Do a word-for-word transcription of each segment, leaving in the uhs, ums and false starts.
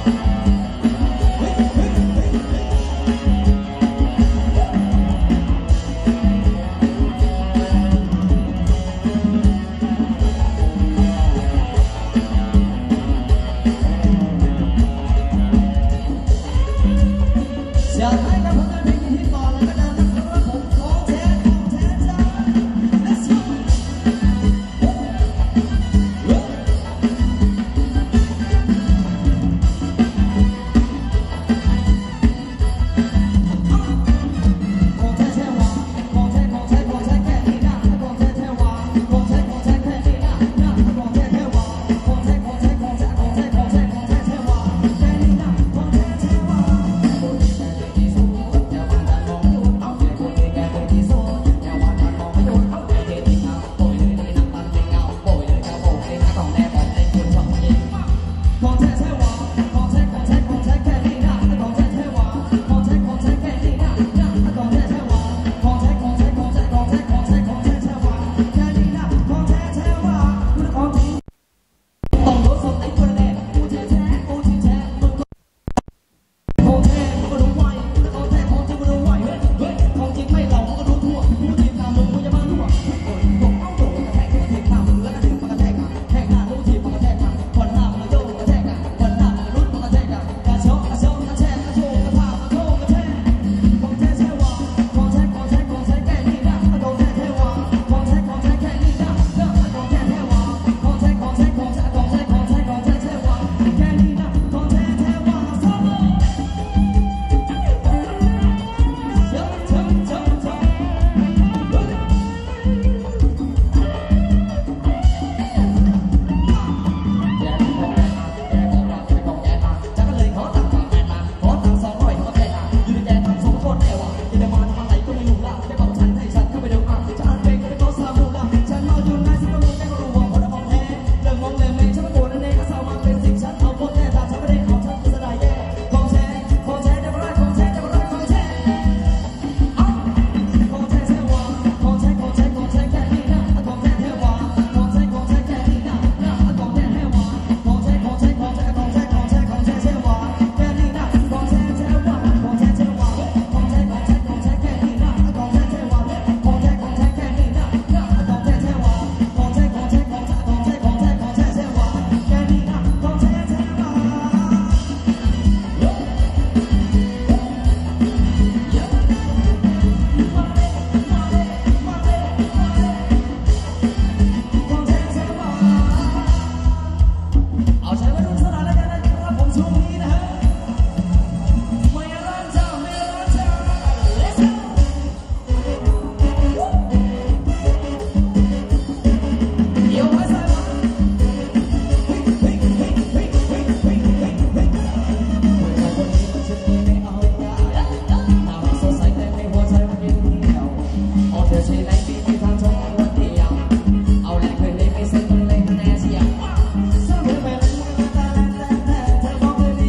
เ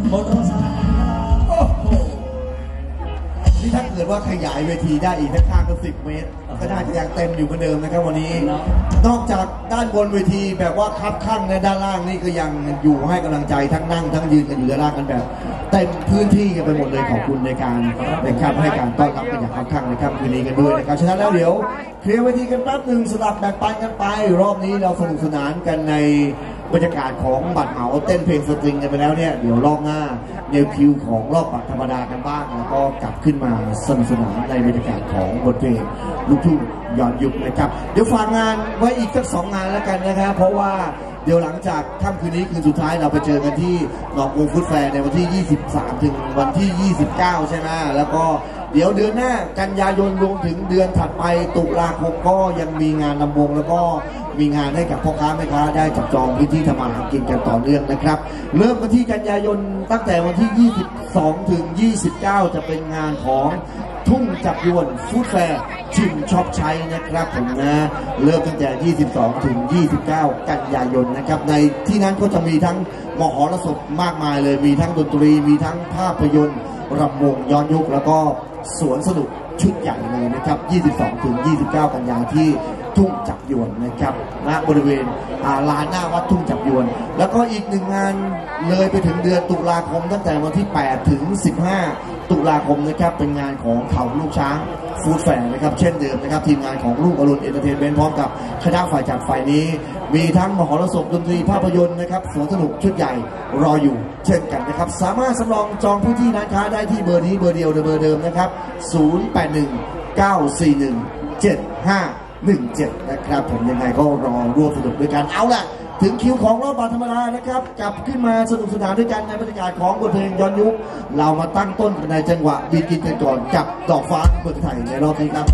บนรถสารโอ้โหนี่ถ้าเกิดว่าขยายเวทีได้อีกข้างก็สิบเมตรก็น่าจะยังเต็มอยู่เหมือนเดิมนะครับวันนี้นอกจากด้านบนเวทีแบบว่าคับข้างในด้านล่างนี่ก็ยังอยู่ให้กำลังใจทั้งนั่งทั้งยืนกันอยู่ด้านล่างกันแบบเต็มพื้นที่กันไปหมดเลยขอบคุณในการนะครับให้การต้อนรับกันอย่างคับข้างนะครับคืนนี้กันด้วยนะครับฉะนั้นแล้วเดี๋ยวเคลียร์เวทีกันแป๊บหนึ่งสลับแบ่งปันกันไปรอบนี้เราสนุกสนานกันในบรรยากาศของบัตรเหมาเต้นเพลงสตริงกันไปแล้วเนี่ยเดี๋ยวรอบหน้าเนวคิวของรอบบัตรธรรมดากันบ้างแล้วก็กลับขึ้นมาสนุกสนานในบรรยากาศของบทเพลงลูกทุ่งย้อนยุคนะครับเดี๋ยวฝากงานไว้อีกสักสองงานแล้วกันนะครับเพราะว่าเดี๋ยวหลังจากค่ำคืนนี้คืนสุดท้ายเราไปเจอกันที่หนองกงฟุตแฟร์ในวันที่ยี่สิบสามถึงวันที่ยี่สิบเก้าใช่ไหมแล้วก็เดี๋ยวเดือนหน้ากันยายนรวมถึงเดือนถัดไปตุลาคมก็ยังมีงานลำวงแล้วก็มีงานให้กับพ่อค้าแม่ค้าได้จับจองพื้นที่ทำมาหากินกันต่อเนื่องนะครับเริ่มกันที่กันยายนตั้งแต่วันที่ยี่สิบสองถึงยี่สิบเก้าจะเป็นงานของทุ่งจับยวนฟู้ดแฟร์ชิมช็อปใช้นะครับผมนะเริ่มตั้งแต่ยี่สิบสองถึงยี่สิบเก้ากันยายนนะครับในที่นั้นก็จะมีทั้งมหรสพมากมายเลยมีทั้งดนตรีมีทั้งภาพยนตร์รำวงย้อนยุคแล้วก็สวนสนุกชุดใหญ่เลยนะครับยี่สิบสองถึงยี่สิบเก้ากันยายนที่ทุ่งจับยวนนะครับณบริเวณลานหน้าวัดทุ่งจับยวนแล้วก็อีกหนึ่งงานเลยไปถึงเดือนตุลาคมตั้งแต่วันที่แปดถึงสิบห้าตุลาคมนะครับเป็นงานของเขาลูกช้างฟู้ดแฟร์นะครับเช่นเดิมนะครับทีมงานของลูกอรุณเอนเตอร์เทนเมนต์พร้อมกับคณะฝ่ายจัดฝ่ายนี้มีทั้งมหรสพดนตรีภาพยนตร์นะครับสวนสนุกชุดใหญ่รออยู่เช่นกันนะครับสามารถสำรองจองพื้นที่ร้านค้าได้ที่เบอร์นี้เบอร์เดียวเบอร์เดิมนะครับศูนย์ แปด หนึ่ง เก้า สี่ หนึ่ง เจ็ด ห้า หนึ่ง เจ็ดนะครับผมยังไงก็รอร่วมสนุกด้วยกันเอาล่ะถึงคิวของรอบบัตรธรรมดานะครับกลับขึ้นมาสนุกสนานด้วยกันในบรรยากาศของบทเพลงย้อนยุคเรามาตั้งต้นในจังหวะบีกินกันก่อนกับดอกฟ้าเมืองไทยในรอบนี้ครับ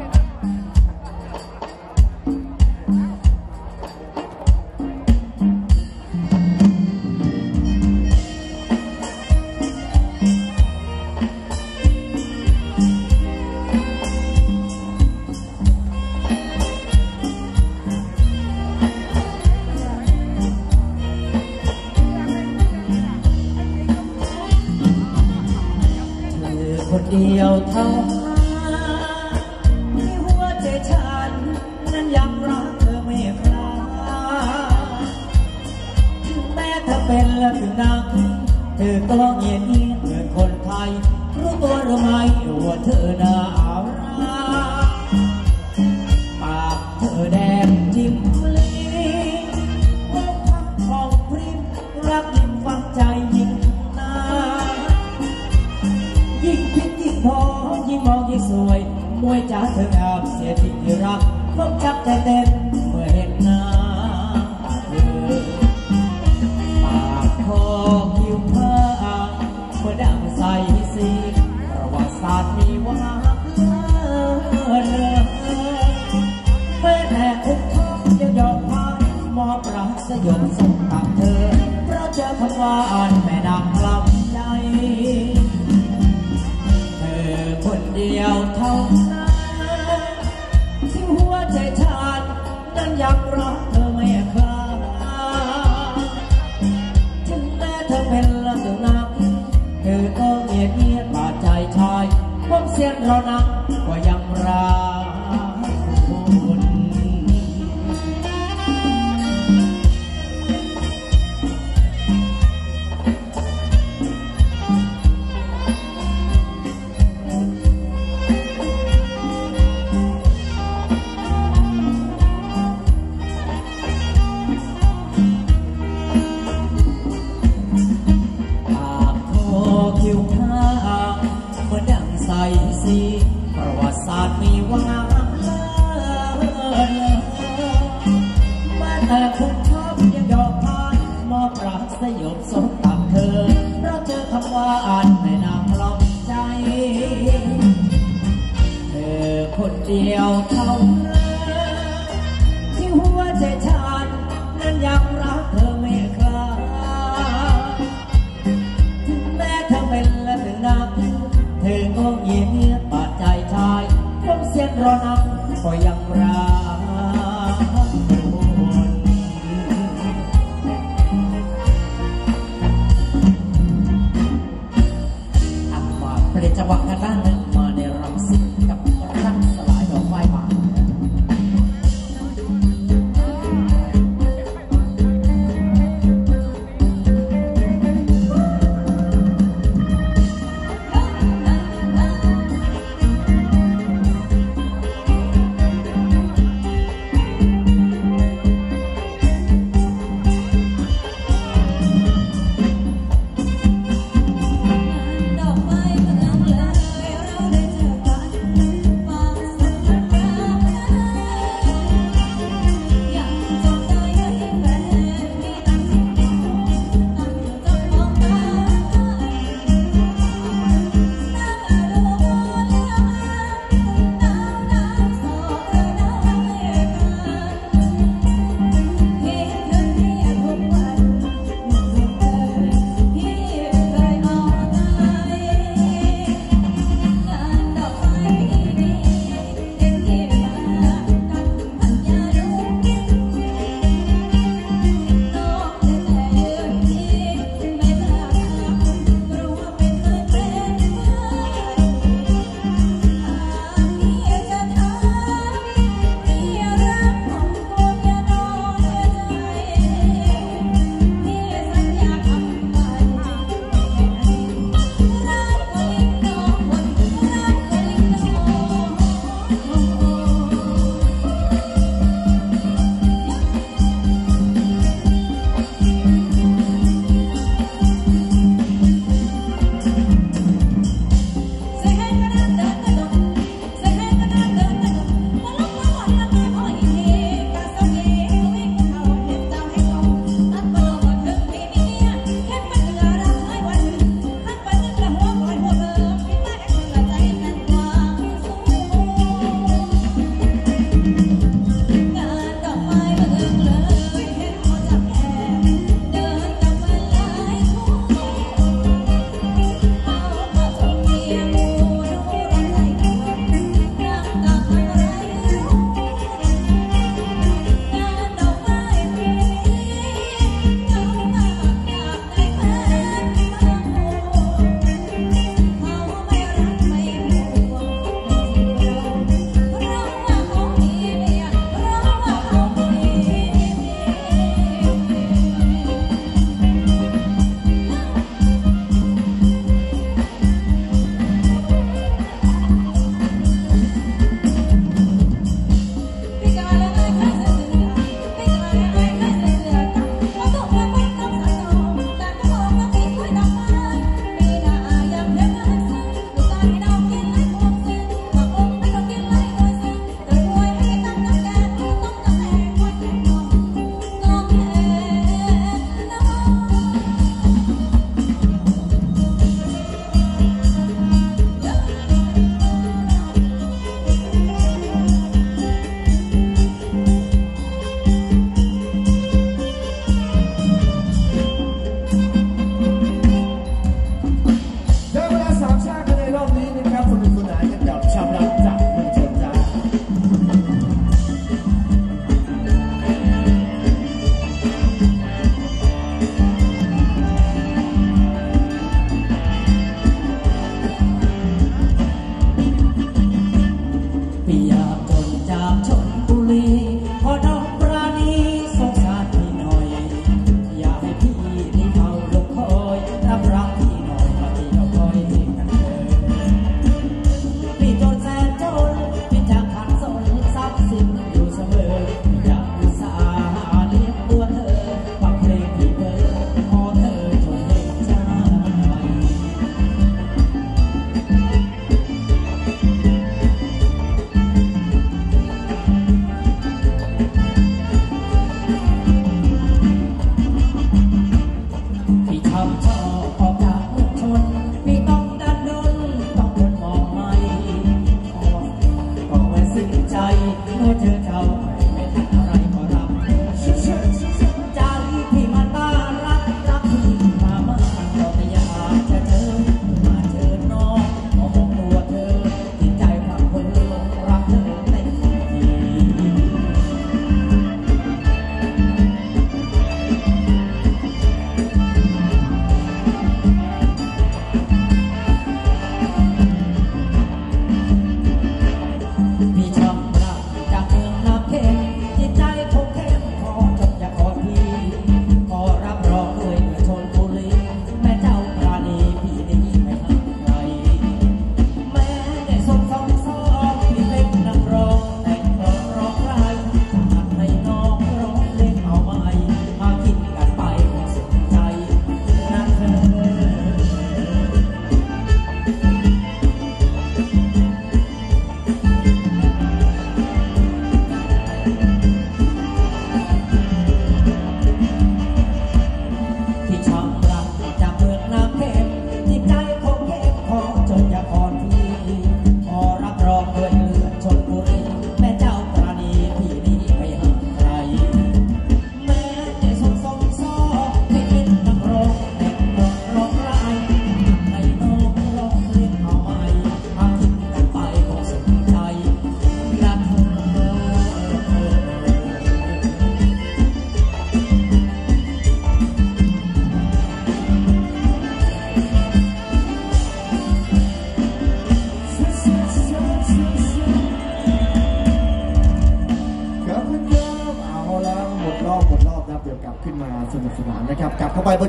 คนเดียวเท่าที่หัวใจฉันนั้นยังรักเธอไม่คลายถึงแม้เธอเป็นและถึงนักเธอก็เงียบเงียบเหมือนคนไทยรู้ตัวหรือไม่ว่าเธอน่าเอารักปากเธอแดงจิ้มลิ้นหัวพักของพริ้งรักยิ่งฟังใจยิ่งนายิ่งคิดยิ่งพอยิ่งมองยิ่งสวยมวยจ๋าเธองามเสียจริงที่รักต้องจับใจเต้นเมื่อเห็นหน้าเธอปากคอคิ้วเพ้อเมื่อดังใสสีประวัติศาสตร์มีว่าเลิศเมื่อแต่ทุกท้องยังยอมพายมอบรักสยบส่งตามเธอเพราะเจอคำว่าอ่านแม่นางลำใจคนเดียวเท่านั้นที่หัวใจฉันนั้นยังรักเธอไม่คลายถึงแม้เธอเป็นลักษณะเธอก็เงียบเงียบบาดใจชายความเสียงเรานักก็ยังรักคุณคิ้วข้างเมื่อดังใสสีประวัติศาสตร์มีว่างามเลิศแม้แต่คุณชอบยังยอมพายมอบรักสยบสมตามเธอเพราะเจอคำว่าอ่านแม่นางลองใจเธอคนเดียวเท่านั้นที่หัวใจฉันนั้นยังรักเธอไม่คลายเป็นและถึงนักเธอก็เงียบเงียบบาดใจชายต้องเสียงรอนักก็ยังรักคน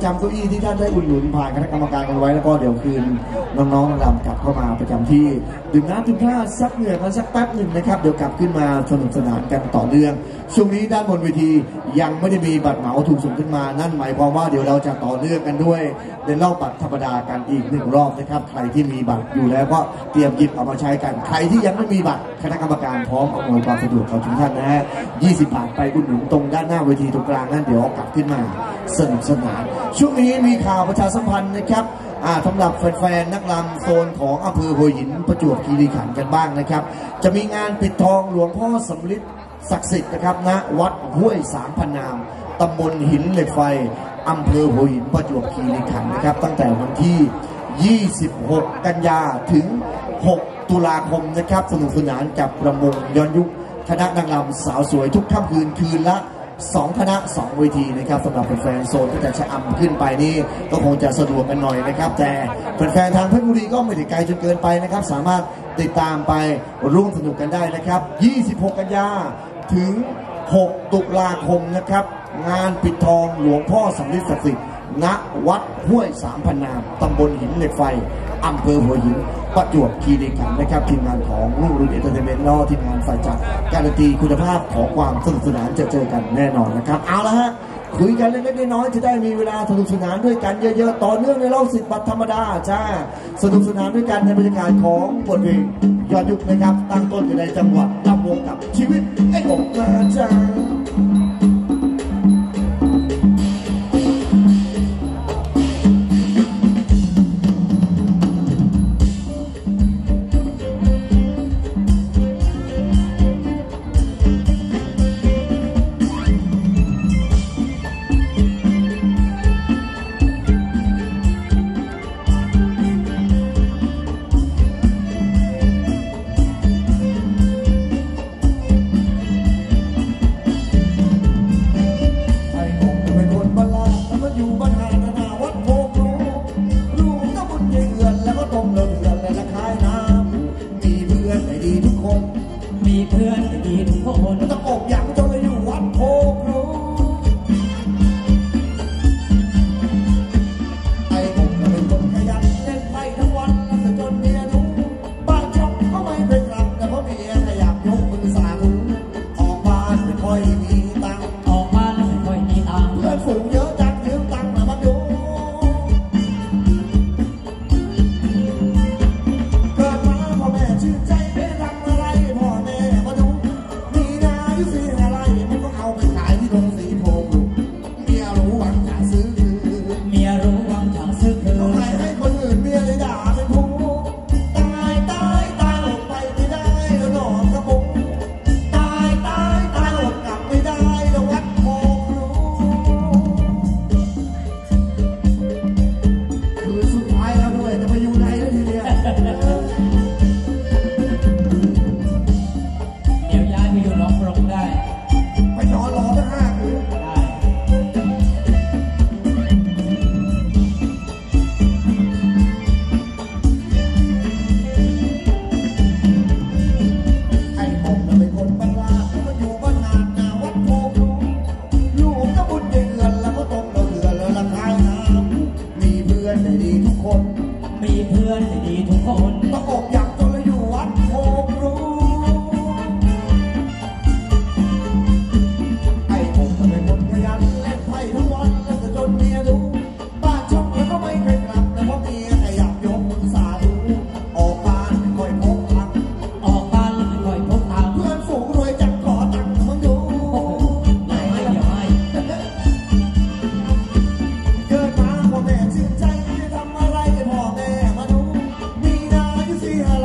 ประจำเก้าอี้ที่ท่านได้อุ่นหนุนผ่านคณะกรรมการกันไว้แล้วก็เดี๋ยวคืนน้องๆรำกลับเข้ามาประจำที่ดื่มน้ำดื่มท่าซักเหงื่อกันสักแป๊บหนึ่งนะครับเดี๋ยวกลับขึ้นมาสนุกสนานกันต่อเนื่องช่วงนี้ด้านบนเวทียังไม่ได้มีบัตรเหมาถูกส่งขึ้นมานั่นหมายความว่าเดี๋ยวเราจะต่อเนื่องกันด้วยในรอบบัตรธรรมดากันอีกหนึ่งรอบนะครับใครที่มีบัตรอยู่แล้วก็เตรียมหยิบเอามาใช้กันใครที่ยังไม่มีบัตรคณะกรรมการพร้อมอำนวยความสะดวกกับทุกท่านนะฮะยี่สิบบาทไปอุดหนุนตรงด้านหน้าเวทีตรงกลางนั่นเดี๋ยวเอากลับขึ้นมาสนุกสนานช่วงนี้มีข่าวประชาสัมพันธ์นะครับสำหรับแฟนๆนักรำโซนของอำเภอหัวหินประจวบคีรีขันธ์กันบ้างนะครับจะมีงานปิดทองหลวงพ่อสำริดศักดิ์สิทธิ์นะครับณวัดห้วยสามพันนามตำบลหินเหล็กไฟอำเภอหัวหินประจวบคีรีขันธ์นะครับตั้งแต่วันที่ยี่สิบหกกันยาถึงหกตุลาคมนะครับสนุกสนานกับประมงย้อนยุคคณะนางรำสาวสวยทุกค่ำคืนคืนละสองคณะสองเวทีนะครับสำหรับแฟนๆโซนที่จะชะอำขึ้นไปนี่ก็คงจะสะดวกกันหน่อยนะครับแต่แฟนๆทางเพชรบุรีก็ไม่ได้ไกลจนเกินไปนะครับสามารถติดตามไปร่วมสนุกกันได้นะครับยี่สิบหกกันยาถึงหกตุลาคมนะครับงานปิดทองหลวงพ่อสำริดศักดิ์สิทธิ์ณวัดห้วยสามพันนามตำบลหินเหล็กไฟอำเภอหัวหินประจวบคีรีขันธ์นะครับทีมงานของรุ่งรุ่งเอนเตอร์เทนเมนต์แล้วทีมงานฝ่ายจัดการันตีคุณภาพของความสนุกสนานจะเจอกันแน่นอนนะครับเอาละฮะคุยกันเล็กๆน้อยๆจะได้มีเวลาสนุกสนานด้วยกันเยอะๆต่อเนื่องในรอบสิบบัตรธรรมดาจ้าสนุกสนานด้วยกันในบรรยากาศของบทเพลงย้อนยุคนะครับตั้งต้นอยู่ในจังหวัดลำวงกับชีวิตไอ้กบมาจ้าชื่นใจจะทำอะไรพ่อแม่มาดูมีนาอยู่สี่ห้า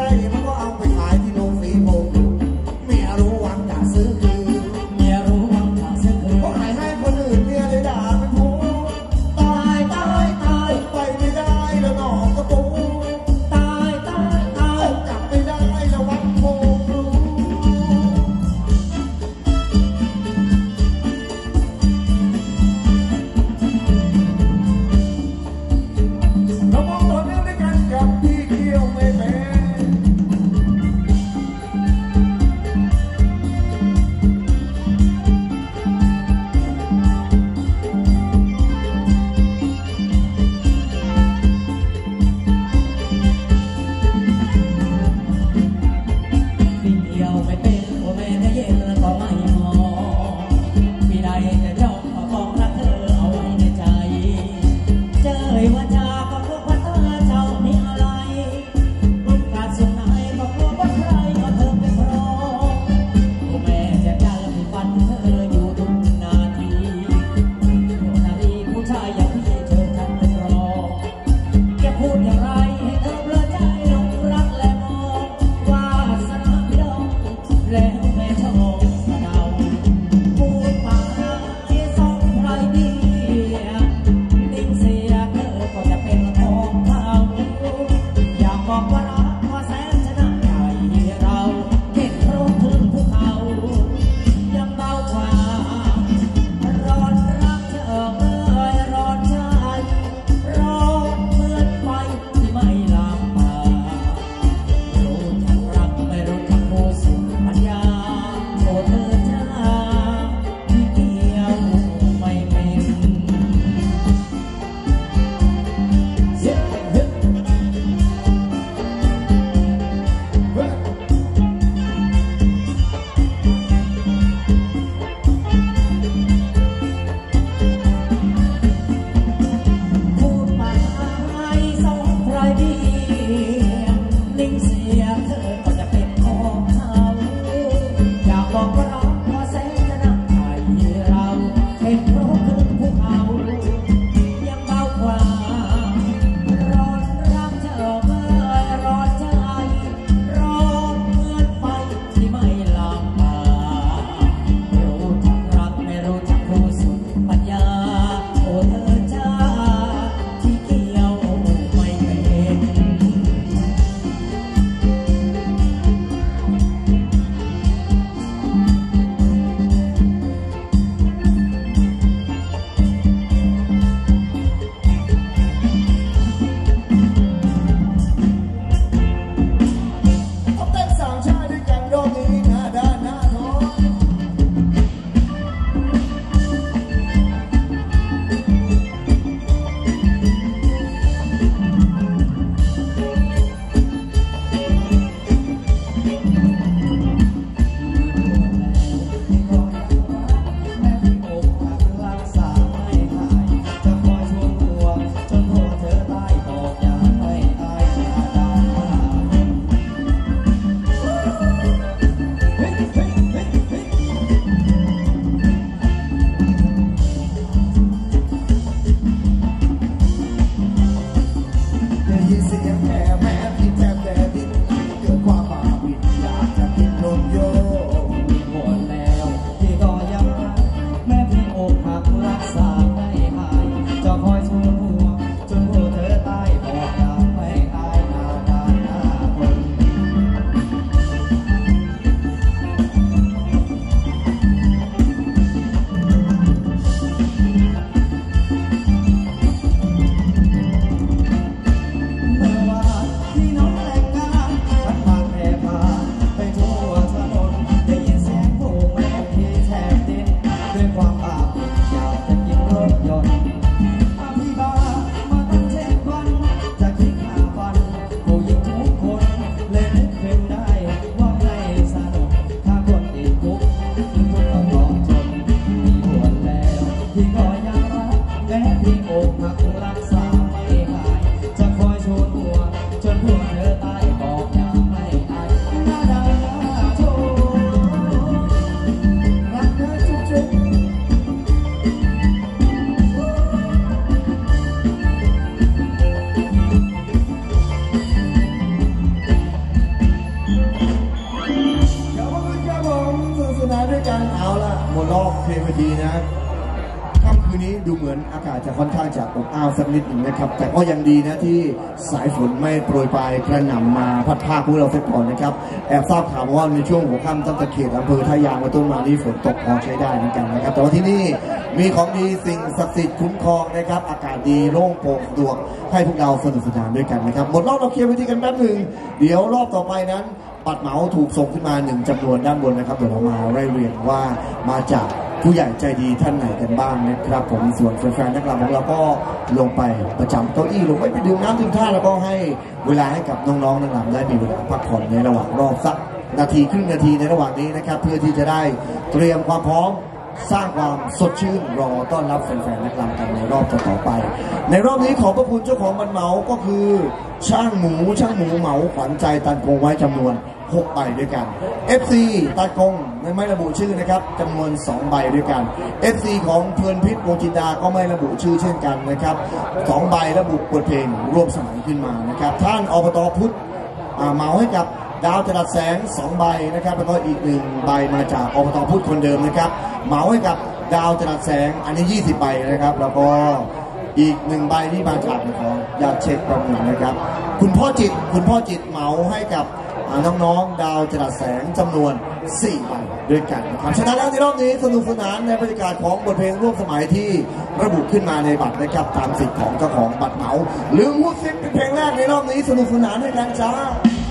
จะค่อนข้างจะอบอ้าวสักนิดหนึ่งนะครับแต่ก็ยังดีนะที่สายฝนไม่โปรยปลายกระหน่ำมาพัดพาพวกเราเสียก่อนนะครับแอบทราบข่าวว่าในช่วงหัวค่ำตั้งแต่เขตอำเภอท่ายางมาต้นมานี่ฝนตกพอใช้ได้เหมือนกันนะครับแต่ว่าที่นี่มีของดีสิ่งศักดิ์สิทธิ์คุ้มครองนะครับอากาศดีโล่งโปร่งสะดวกให้พวกเราสนุกสนานด้วยกันนะครับหมดรอบเราเคลียร์วิธีกันแป๊บหนึ่งเดี๋ยวรอบต่อไปนั้นบัตรเหมาถูกส่งขึ้นมาหนึ่งจำนวนด้านบนนะครับเดี๋ยวเรามาไล่เรียงว่ามาจากผู้ใหญ่ใจดีท่านไหนกันบ้างนะครับผมส่วนแฟนๆนักรำของเราก็ลงไปประจำเก้าอี้ลงไปไปดื่มน้ำดื่มท่าแล้วก็ให้เวลาให้กับน้องๆนักรำได้มีเวลาพักผ่อนในระหว่างรอบสักนาทีครึ่งนาทีในระหว่างนี้นะครับเพื่อที่จะได้เตรียมความพร้อมสร้างความสดชื่นรอต้อนรับแฟนๆนักรำกันในรอบต่อไปในรอบนี้ขอบพระคุณเจ้าของบัตรเหมาก็คือช่างหมูช่างหมูเหมาขวัญใจตันกงไว้จำนวนหกใบด้วยกัน เอฟ ซี ตากงไม่ระบุชื่อนะครับจำนวนสองใบด้วยกัน เอฟ ซี ของเพลินพิษวงจินดาก็ไม่ระบุชื่อเช่นกันนะครับสองใบระบุบทเพลงร่วมสมัยขึ้นมานะครับท่านอบตพุทธเหมาให้กับดาวจรัสแสงสองใบนะครับแล้วก็อีกหนึ่งใบมาจากอบตพุทธคนเดิมนะครับเหมาให้กับดาวจรัสแสงอันนี้ยี่สิบใบนะครับแล้วก็อีกหนึ่งใบที่มาจากของยาเช็คประมูลนะครับคุณพ่อจิตคุณพ่อจิตเหมาให้กับน้องๆดาวจรัสแสงจำนวนสี่ใบด้วยกันนะครับฉะนั้นแล้วในรอบนี้สนุกสนานในบรรยากาศของบทเพลงร่วมสมัยที่ระบุขึ้นมาในบัตรนะครับตามสิทธิ์ของเจ้าของบัตรเหมาหรือมุดซิปเป็นเพลงแรกในรอบนี้สนุกสนานด้วยกันจ้า